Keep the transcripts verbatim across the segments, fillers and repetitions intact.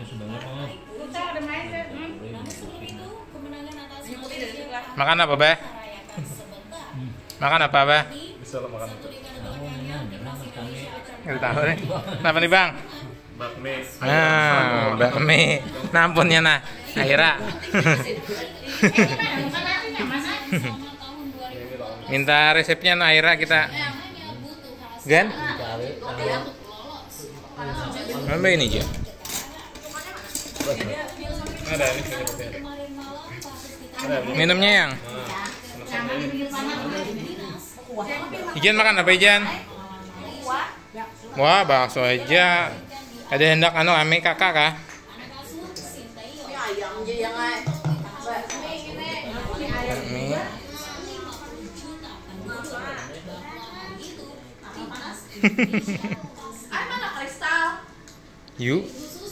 Makan apa, Be? Makan apa, Be? Bisa lo makan itu. Nggak tahu nih. Kenapa nih, Bang? Bakmi. Nah, bakmi. Nampunnya nah. Akhirnya. Minta resepnya nah, akhirnya kita. Gan? Mana ini aja? Ada ini ada. Minumnya yang? Ijan makan apa Ijan? Wah, bakso aja. Ada hendak anu ame kakak kah? Bakmi. Yuk.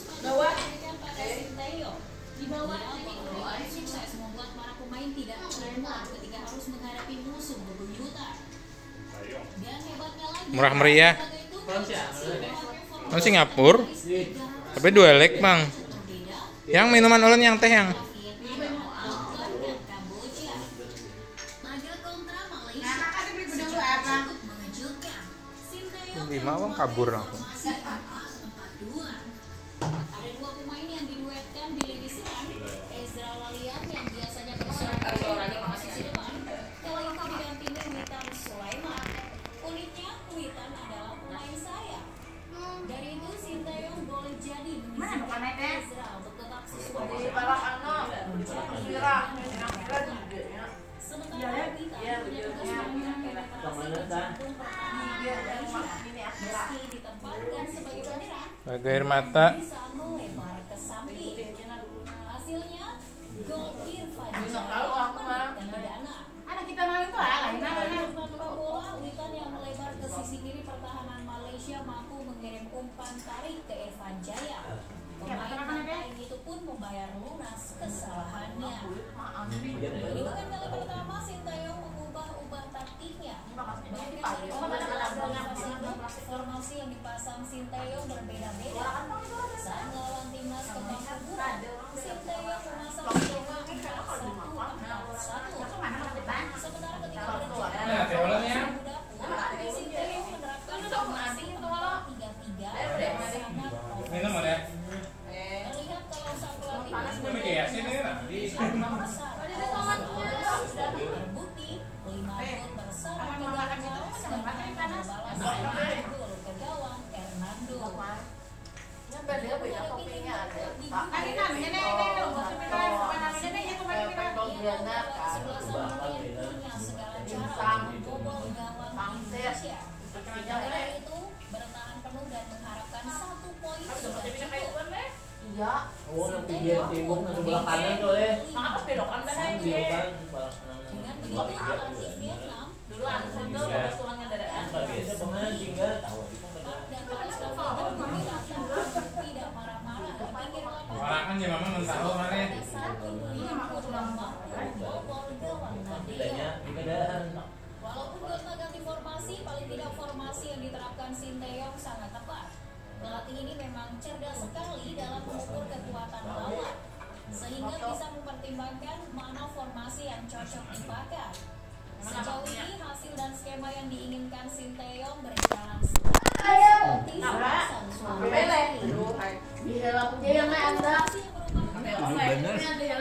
Murah meriah. Oh, Singapura. Tapi dua lek, Bang. Yang minuman ulun yang teh yang. Lima bang kabur langsung. Bagi air mata. Anak kita mau itu lah, Witan yang melebar ke sisi kiri pertahanan Malaysia mampu mengirim umpan tarik ke Irfan Jaya. Pemain lain itu pun membayar lunas kesalahannya. Ini bukan kali pertama Sintayong mengubah-ubah taktiknya. Formasi yang dipasang Sintayong berbeda-beda. Saat melawan timnas Kepangkuburan, Sintayong memasang skema empat satu empat satu. Sementara ketika berjalan, Sintayong menerapkan formasi empat tiga tiga yang sangat ofensif. Terlihat kalau sang pelatih terbukti lima gol bersama tiga gol serta membalas gol ke gawang Hernando. Itu bertahan penuh dan mengharapkan satu poin sudah cukup. Iya. Oh, nanti dia tembok ke sebelah kanan tuh eh. Maka pas belokan dah aja. Dengan begitu pelatih Vietnam Dulu ada sendal ada tulangnya dadaan. Biasa pemain tinggal tahu. dan Christopher tidak marah-marah di pinggir lapangan. Orang kan ya mama mentah mana? Saat itu Liverpool mampu membobol gawang Tidaknya Nadia. di keadaan. Walaupun gonta-ganti formasi, paling tidak formasi yang diterapkan Sintayong sangat tepat. Pelatih ini memang cerdas sekali dalam mengukur kekuatan lawan, sehingga bisa mempertimbangkan mana formasi yang cocok dipakai. Sejauh ini hasil dan skema yang diinginkan Sintayong berjalan seperti sang suami. Di dalam dia yang anda. Formasi yang berubah